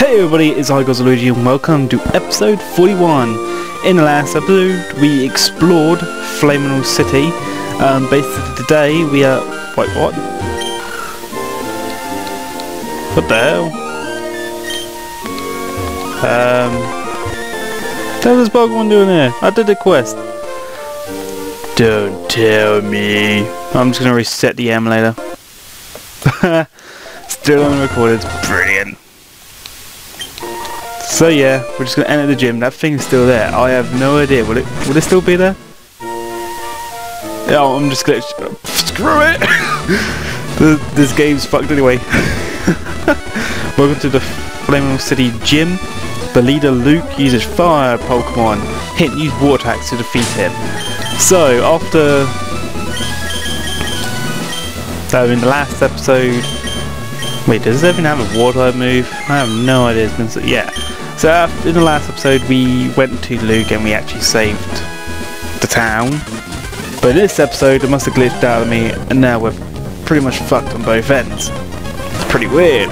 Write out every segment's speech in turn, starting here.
Hey everybody, it's TheLuiGiiShow and welcome to episode 41. In the last episode we explored Flaminal City. Basically today we are... Wait, what? What the hell? What is Pokemon doing here? I did a quest. Don't tell me. I'm just gonna reset the emulator. Still on the record, it's brilliant. So yeah, we're just gonna enter the gym. That thing's still there. I have no idea. Will it still be there? Yeah, I'm just gonna screw it. This game's fucked anyway. Welcome to the Flaminal City gym. The leader Luke uses fire Pokemon. Hint: use water attacks to defeat him. So after in the last episode, wait, does this even have a water type move? I have no idea. Yeah. So in the last episode we went to Luke and we actually saved the town. But in this episode it must have glitched out of me and now we're pretty much fucked on both ends. It's pretty weird.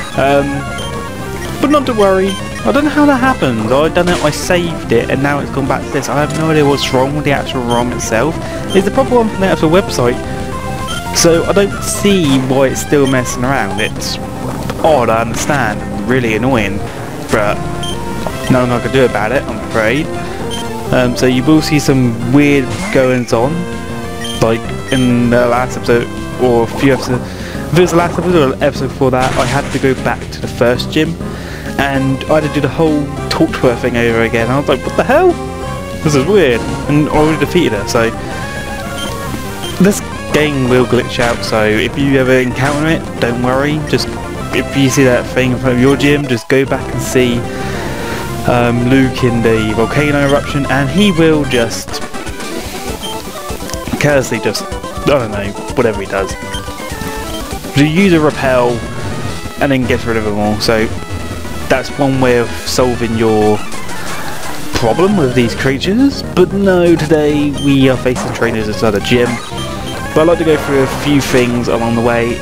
But not to worry. I don't know how that happened. I saved it and now it's gone back to this. I have no idea what's wrong with the actual ROM itself. It's the proper one from the actual website. So I don't see why it's still messing around. It's odd, I understand. Really annoying. But nothing I can do about it, I'm afraid. So you will see some weird goings on, like in the last episode or a few episodes. If it was the last episode or the episode before that, I had to go back to the first gym and I had to do the whole talk to her thing over again. I was like, what the hell? This is weird. And I already defeated her, so this game will glitch out. So if you ever encounter it, don't worry. Just if you see that thing in front of your gym, just go back and see Luke in the volcano eruption and he will just carelessly I don't know, whatever he does. You use a repel and then get rid of them all. So that's one way of solving your problem with these creatures. But no, today we are facing trainers inside the gym. But I'd like to go through a few things along the way.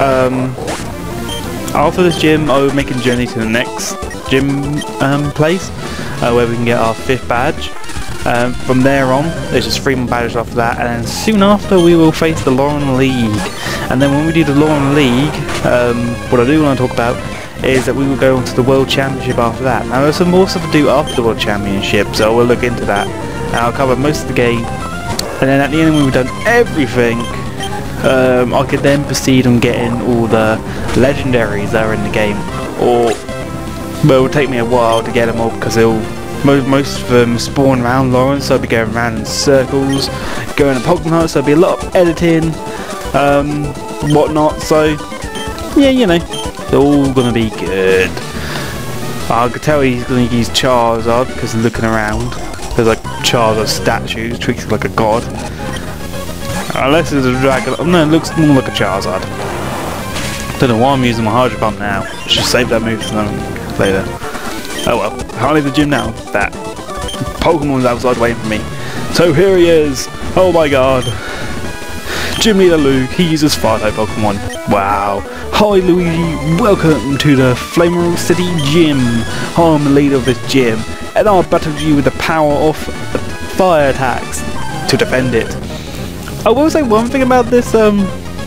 After this gym, I will make a journey to the next gym place where we can get our 5th badge. From there on, there's just 3 more badges after that, and then soon after we will face the Lauren League. And then when we do the Lauren League, what I do want to talk about is that we will go on to the World Championship after that. Now there's some more stuff to do after the World Championship, so we'll look into that. And I'll cover most of the game, and then at the end when we've done everything, I could then proceed on getting all the legendaries that are in the game, or well, it will take me a while to get them all because most of them spawn around Lauren, so I'll be going around in circles, going to Pokemon Hunt, so there'll be a lot of editing, whatnot, so yeah, you know, it's all gonna be good. I could tell he's gonna use Charizard because looking around, there's like Charizard statues, treats like a god. Unless it's a dragon. Oh, no, it looks more like a Charizard. Don't know why I'm using my Hydro Pump now. Should save that move for later. Oh well. Can't leave the gym now. That Pokemon's outside waiting for me. So here he is. Oh my god. Gym leader Luke. He uses fire-type Pokemon. Wow. Hi Luigi. Welcome to the Flaminal City gym. I'm the leader of this gym, and I'll battle you with the power of fire attacks to defend it. I will say one thing about this ROM.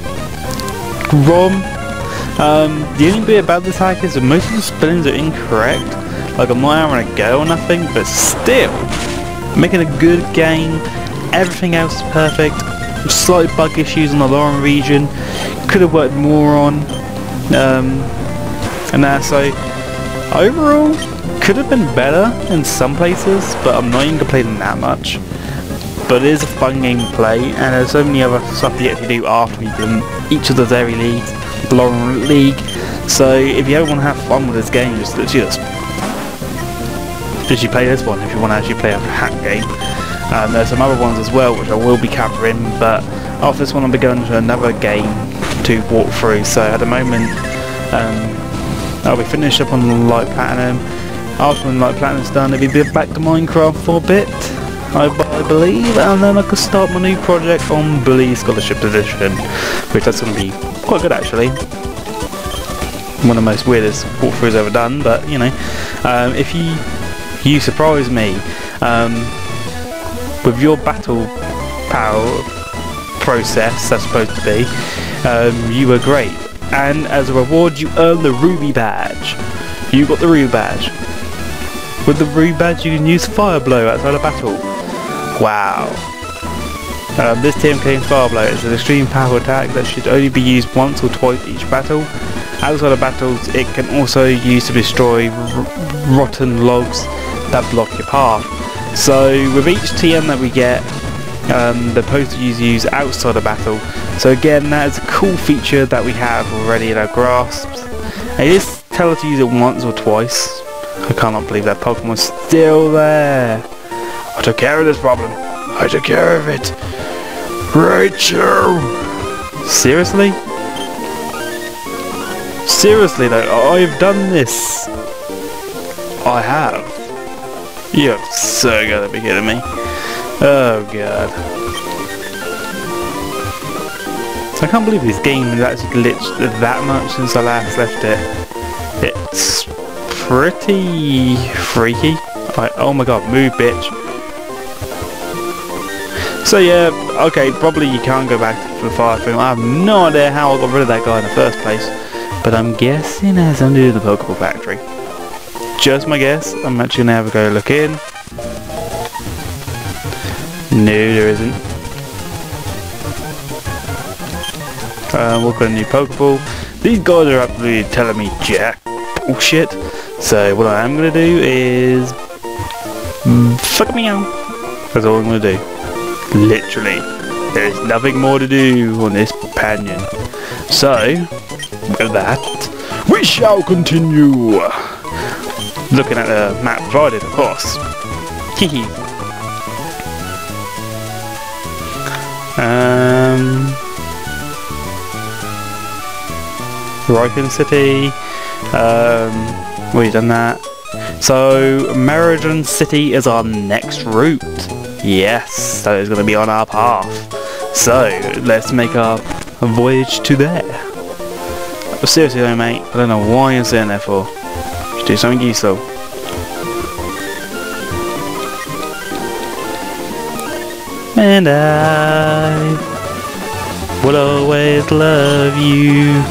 The only bit about this hack is that most of the spellings are incorrect. Like I'm not having a go or nothing, but still making a good game. Everything else is perfect. Slight bug issues in the Lauren region. Could have worked more on. And that, so overall could have been better in some places, but I'm not even complaining that much. But it is a fun game to play, and there's so many other stuff you get to do after you've done each of the Dairy Leagues, the Lauren League. So if you ever want to have fun with this game, just play this one if you want to actually play a hack game. There's some other ones as well which I will be covering, but after this one I'll be going to another game to walk through. So at the moment I'll be finished up on the Light Platinum. After when Light Platinum's done, it'll be back to Minecraft for a bit, I believe, and then I could start my new project on Bully Scholarship Edition, which that's going to be quite good actually. one of the most weirdest walkthroughs ever done, but you know, if you surprise me with your battle power process, that's supposed to be, you were great, and as a reward you earn the Ruby badge. You got the Ruby badge. With the Ruby badge you can use Fire Blow outside of battle. Wow. This TMK Fire Blow is an extreme power attack that should only be used once or twice each battle. Outside of battles it can also be used to destroy rotten logs that block your path. So with each TM that we get, the poster use outside of battle. So again, that is a cool feature that we have already in our grasps. It is tell us to use it once or twice. I cannot believe that Pokemon's still there. I took care of this problem. I took care of it. Rachel! Seriously? Seriously though, I've done this. I have. You're so gotta be kidding me. Oh god. I can't believe this game has actually glitched that much since I last left it. It's pretty freaky. Oh my god, move bitch. So yeah, okay, probably you can't go back to the fire thing. I have no idea how I got rid of that guy in the first place. But I'm guessing it has something to do with the Pokeball factory. Just my guess. I'm actually gonna have a go look in. No, there isn't. We'll get a new Pokeball. These guys are absolutely telling me jack bullshit. So what I am gonna do is fuck me out. That's all I'm gonna do. Literally, there is nothing more to do on this companion. So with that, we shall continue. Looking at the map provided, of course. Hehe. Raiken City. We've done that. So Meridian City is our next route. Yes, that is going to be on our path. So let's make our voyage to there. But seriously though, mate, I don't know why you're sitting there for. Just do something useful. And I will always love you.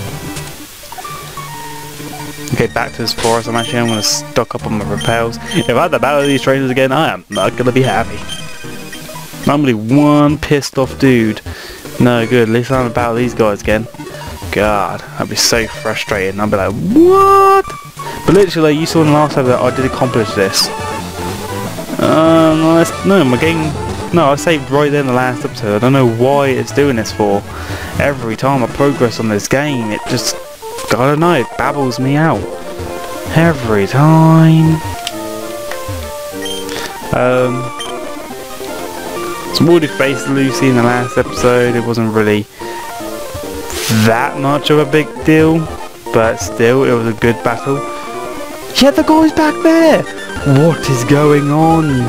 Okay, back to this forest. I'm going to stock up on my repels. If I had to battle these trainers again, I am not going to be happy. I'm only one pissed off dude. No good, at least I don't battle these guys again. God, that'd be so frustrating. I'd be like, what? But literally, you saw in the last episode that I did accomplish this. No, my game... No, I saved right there in the last episode. I don't know why it's doing this for. Every time I progress on this game, it just... I don't know, it babbles me out. Every time. Some already faced Lucy in the last episode. It wasn't really that much of a big deal, but still, it was a good battle. Yeah, the guy's back there! What is going on?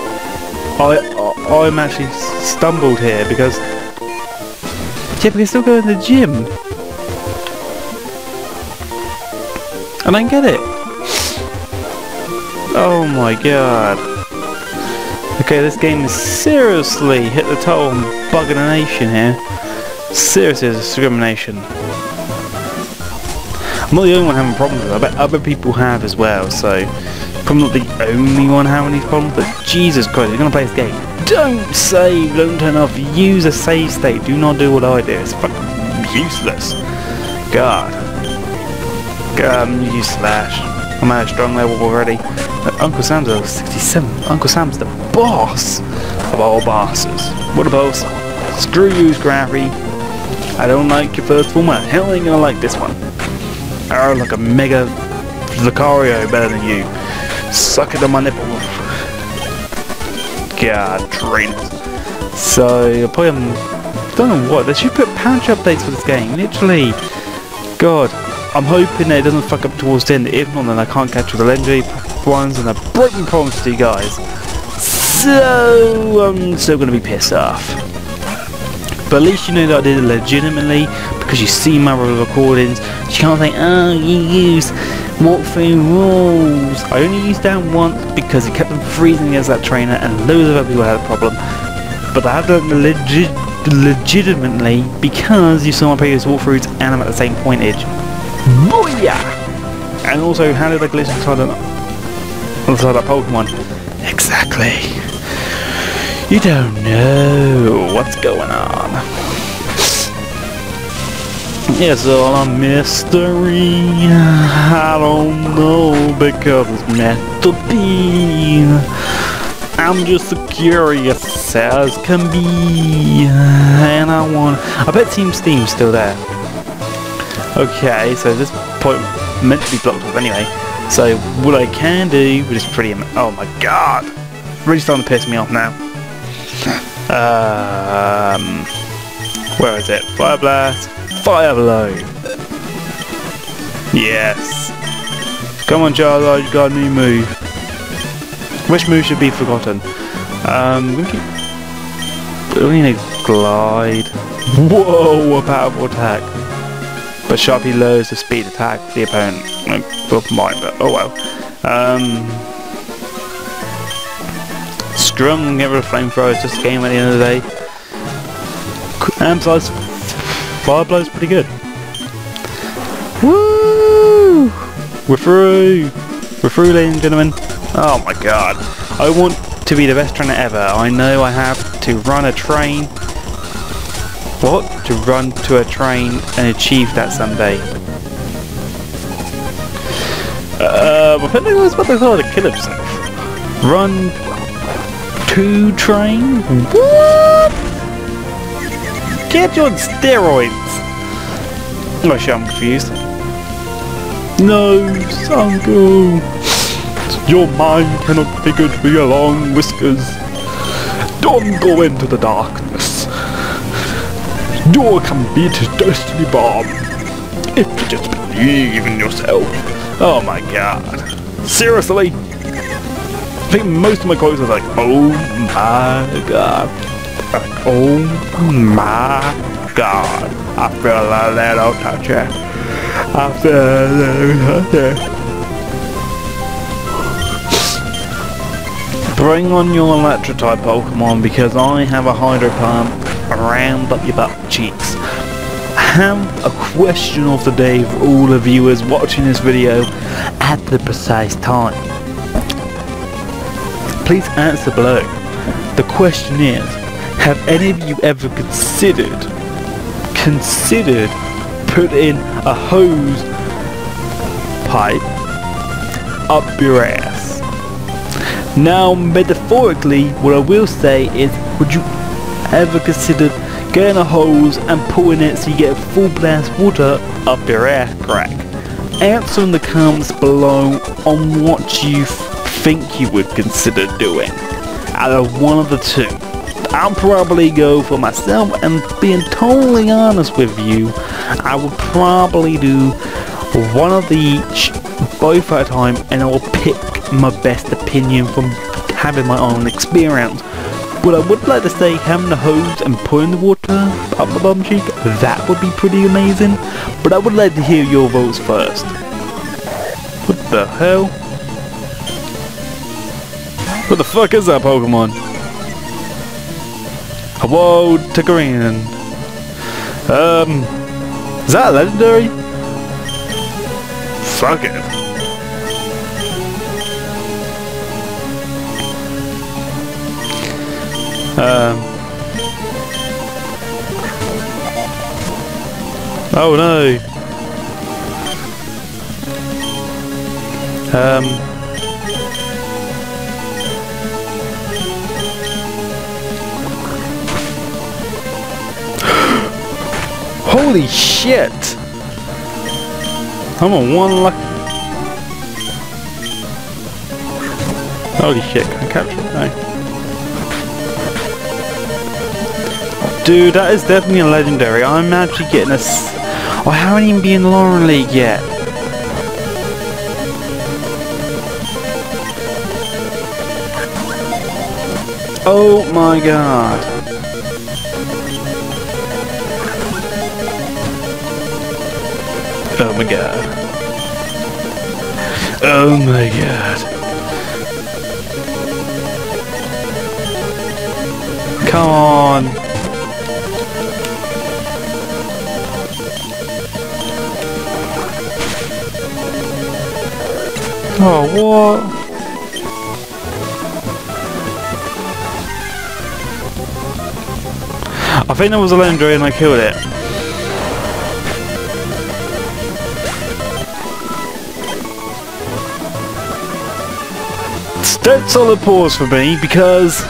I'm actually stumbled here because... Yeah, but we still go to the gym. I don't get it. Oh my god. Okay, this game is seriously hit the toll on bugging a nation here. Seriously, it's discrimination. I'm not the only one having problems with it. I bet other people have as well, so... I'm not the only one having these problems, but Jesus Christ, if you're going to play this game, don't save, don't turn off, use a save state, do not do what I do, it's fucking useless. God. Use Slash. I'm at a strong level already. Uncle Sam's level 67. Uncle Sam's the boss of all bosses. What a boss. Screw you, Scrappy. I don't like your first form, I hell ain't gonna like this one. I like a mega Lucario better than you. Suck it on my nipple. God, trainers. So, I don't know what, they should put patch updates for this game, literally. God, I'm hoping that it doesn't fuck up towards the end. If not, then I can't catch all the legendary ones, and I've broken promise to you guys. So, I'm still going to be pissed off. But at least you know that I did it legitimately, because you see my recordings, You can't say, oh, you use walkthrough rules. I only used that once because it kept them freezing against that trainer and loads of other people had a problem. But I have done it legitimately because you saw my previous walkthroughs and I'm at the same pointage. Booyah! And also, how did I glitch inside that Pokemon? Exactly. You don't know what's going on. It's all a mystery. I don't know because it's meant to be. I'm just as curious as can be. And I bet Team Steam's still there. Okay, so this point meant to be blocked off anyway. So what I can do, which is pretty oh my god, really starting to piss me off now. Where is it? Fire Blast, Fire Blow. Yes. Come on, Charizard, you got a new move. Which move should be forgotten? We need Glide. Whoa, a powerful attack. But sharply lowers the speed attack for the opponent. Well, mine, but oh well. Scrum and get rid of flamethrower. It's just a game at the end of the day. And besides, Fire Blow's pretty good. Woo! We're through! We're through, ladies and gentlemen. Oh my god. I want to be the best trainer ever. I know I have to run a train. What? To run to a train and achieve that someday. I think I was about to call it to kill himself. Run to train? What? Get you on steroids! Oh shit, I'm confused. No, Sango! Your mind cannot figure to be along, Whiskers. Don't go into the darkness. You can beat Destiny Bomb if you just believe in yourself. Oh my god. Seriously? I think most of my quotes are like, oh my god. Like, oh my god. I feel a little touchy. I feel a little touchy. Bring on your electric type Pokemon because I have a Hydro Pump around up your butt cheeks. I have a question of the day for all the viewers watching this video at the precise time. Please answer below. The question is, have any of you ever considered putting a hose pipe up your ass? Now, metaphorically, what I will say is, would you ever consider getting a hose and pulling it so you get full blast water up your ass crack? Answer in the comments below on what you think you would consider doing. Out of one of the two. I'll probably go for myself, and being totally honest with you, I will probably do one of each, both at a time, and I will pick my best opinion from having my own experience. But I would like to say having the hose and pouring the water up my bum cheek, that would be pretty amazing. But I would like to hear your votes first. What the hell? What the fuck is that Pokemon? Whoa, Tickerin. Is that a legendary? Fuck it. Oh no. Holy shit! I'm on one luck. Holy shit, can I capture it? No. Dude, that is definitely a legendary. I'm actually getting a I haven't even been in the Lauren League yet. Oh my god. Oh my god. Oh my god. Come on. Oh, what? I think that was a legendary and I killed it. Dead solid pause for me because...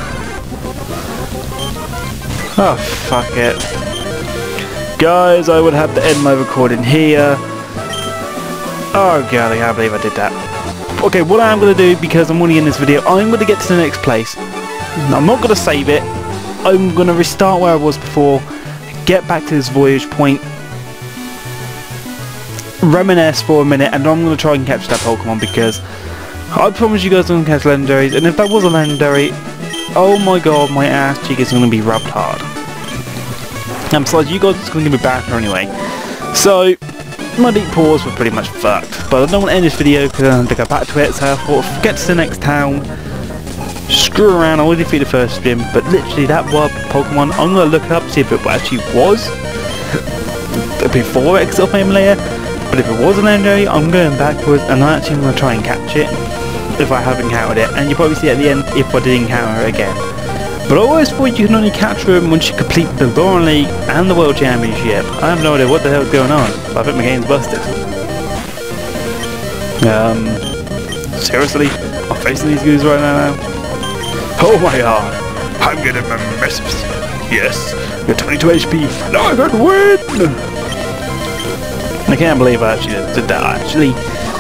Oh, fuck it. Guys, I would have to end my recording here. Oh god, I can't believe I did that. Okay, what I'm going to do, because I'm already in this video, I'm going to get to the next place. I'm not going to save it. I'm going to restart where I was before, get back to this voyage point, reminisce for a minute, and I'm going to try and catch that Pokemon because I promise you guys I'm going to catch legendaries, and if that was a legendary, oh my god, my ass cheek is going to be rubbed hard. And besides, you guys are going to give me back anyway. So, my deep pause were pretty much fucked. But I don't want to end this video because I have to go back to it, so I thought, get to the next town, screw around, I already defeated the first gym, but literally that wild Pokemon, I'm going to look it up, see if it actually was before X of Layer. But if it was a legendary, I'm going backwards and I'm actually going to try and catch it if I have encountered it, and you'll probably see at the end if I did encounter her again. But I always thought you can only catch her when she completes the Laurel League and the World Championship. I have no idea what the hell is going on, but I think my game's busted. Seriously? I'm facing these guys right now? Oh my god, I'm gonna mess with you. Yes, you're 22 HP, now I got to win! I can't believe I actually did that, actually.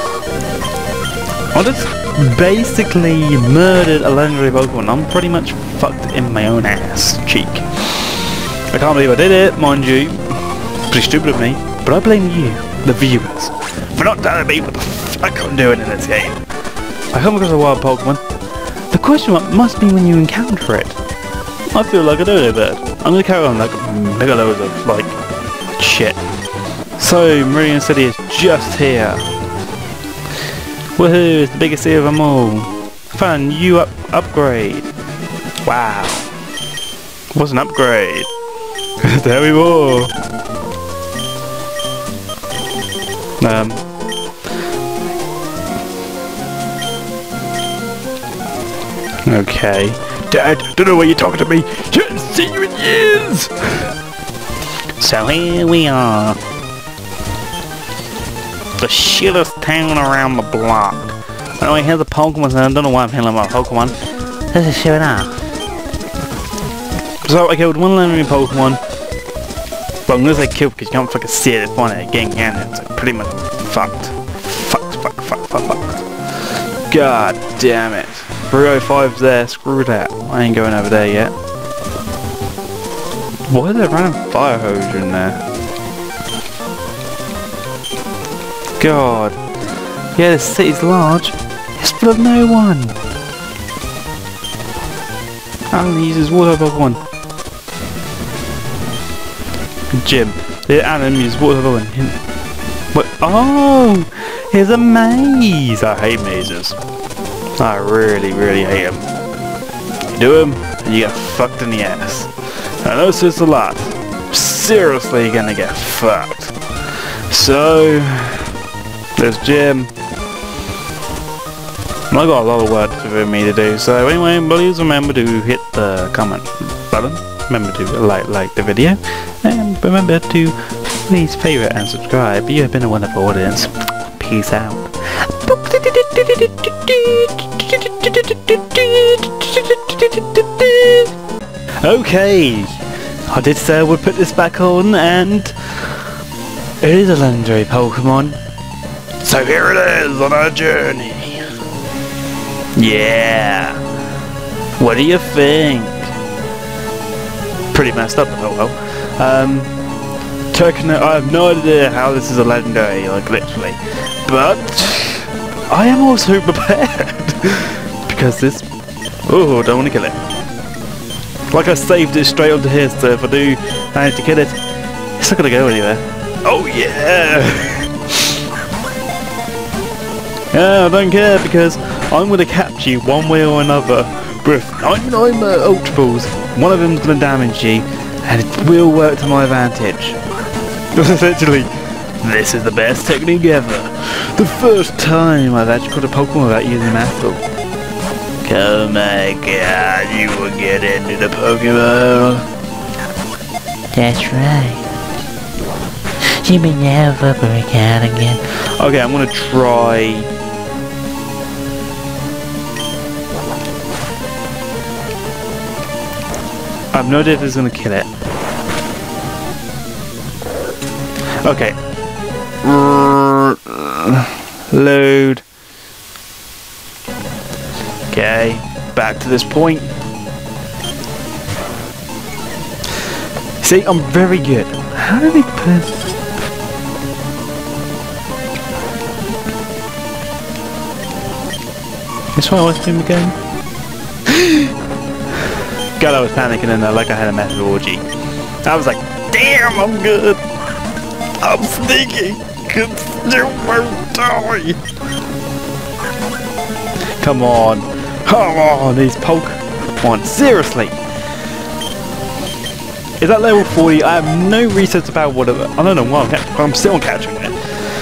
I just basically murdered a legendary Pokemon. I'm pretty much fucked in my own ass cheek. I can't believe I did it, mind you. Pretty stupid of me. But I blame you, the viewers, for not telling me what the fuck I'm doing in this game. I come across a wild Pokemon. The question mark must be when you encounter it. I feel like I don't know that. I'm gonna carry on like mega loads of like shit. So Meridian City is just here. Woohoo, it's the biggest city of them all. Fun, new upgrade. Wow. What's an upgrade? Tell me more. Okay. Dad, don't know why you're talking to me. Can't see you in years. So here we are. The shittest town around the block. Anyway, here's the Pokemon, and I don't know why I'm handling my Pokemon. This is shit out. So I killed one legendary Pokemon. Well, I'm gonna say killed because you can't fucking see it. It's one again, can it? So pretty much fucked. Fucked. God damn it. 305's there, screw that. I ain't going over there yet. Why is there a random fire hose in there? God. Yeah, the city's large. It's full of no one. Alan uses water Pokemon. Gym. The Alan uses water Pokemon. What? Oh! Here's a maze! I hate mazes. I really hate them. You do them, and you get fucked in the ass. I know this is a lot. Seriously gonna get fucked. So... there's gym. I got a lot of work for me to do, so anyway, please remember to hit the comment button, remember to like the video, and remember to please favorite and subscribe. You have been a wonderful audience. Peace out. Okay, I did say I would put this back on, and it is a legendary Pokemon. So here it is on our journey. Yeah. What do you think? Pretty messed up, oh well. Turkana, I have no idea how this is a legendary, like literally. But I am also prepared. Because this... oh, don't want to kill it. Like I saved it straight onto here, so if I do manage to kill it, it's not going to go anywhere. Oh yeah! Yeah, I don't care because I'm going to catch you one way or another with 99 Ultra Balls. One of them's going to damage you and it will work to my advantage. Essentially, this is the best technique ever. The first time I've actually caught a Pokemon without using a Master Ball. Oh my god, you will get into the Pokemon. That's right. You may never break out again. Okay, I'm gonna try. I have no idea if it's gonna kill it. Okay. Load. Okay, back to this point. See, I'm very good. How did he put... This one I was doing again? God, I was panicking and like I had a massive orgy. I was like, damn, I'm good. I'm sneaky. You won't die. Come on. Come on, these Pokemon. Seriously. Is that level 40? I have no research about what I don't know why I'm still catching it.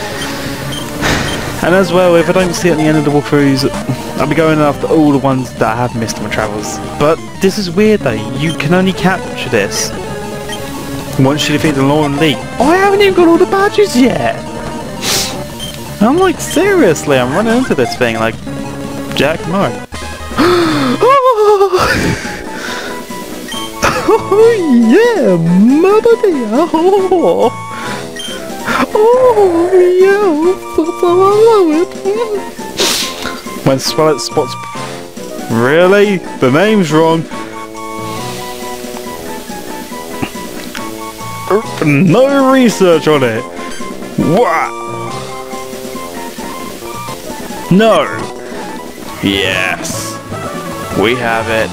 And as well, if I don't see it at the end of the walkthroughs, I'll be going after all the ones that I have missed in my travels. But this is weird though, you can only capture this once you defeat the Lauren Lee. Oh, I haven't even got all the badges yet! I'm like, seriously, I'm running into this thing like Jack Mark. Oh yeah, mama dear. Oh yeah, when Swellet spots... Really? The name's wrong. No research on it. What? No. Yes. We have it.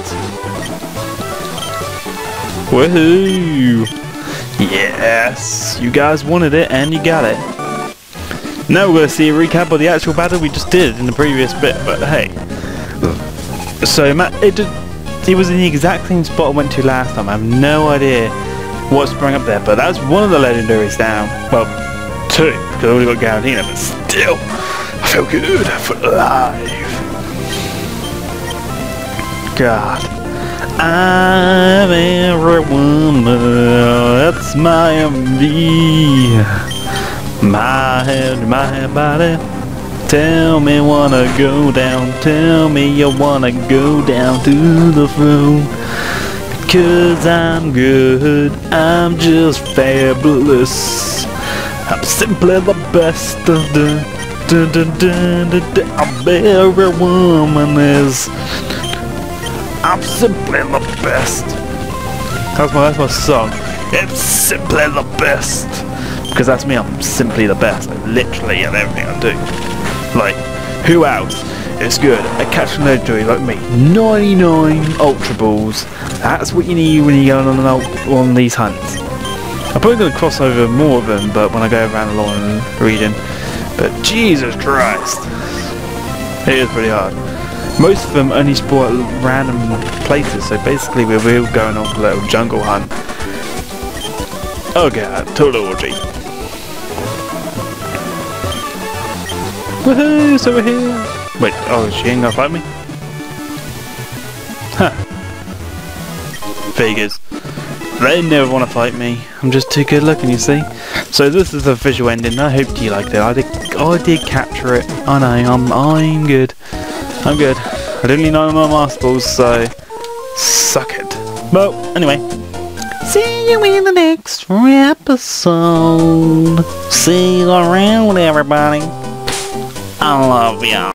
Woohoo! Yes! You guys wanted it and you got it. Now we're going to see a recap of the actual battle we just did in the previous bit, but hey. So it was in the exact same spot I went to last time. I have no idea what sprung up there, but that's one of the legendaries down. Well, two, because I already got Garantina, but still, I feel good for life. God. I'm every woman, that's my MV. My head, my body. Tell me wanna go down, tell me you wanna go down to the throne. Cause I'm good, I'm just fabulous. I'm simply the best. I'm every woman is. I'm simply the best. That's my song. It's simply the best. Because that's me, I'm simply the best. Like, literally at everything I do. Like, who else is good at catching a legendary like me? 99 Ultra Balls. That's what you need when you're going on these hunts. I'm probably going to cross over more of them, but when I go around the Lauren region. But Jesus Christ. It is pretty hard. Most of them only spawn at random places, so basically we're going on a little jungle hunt. Oh god, total orgy. Woohoo, so we're here! Wait, oh, she ain't gonna fight me? Huh. Figures. They never want to fight me. I'm just too good looking, you see. So this is the visual ending. I hope you liked it. I did capture it. I know, I'm good. I'm good. I didn't need none of my Master Balls, so suck it. Well, anyway. See you in the next episode. See you around, everybody. I love ya.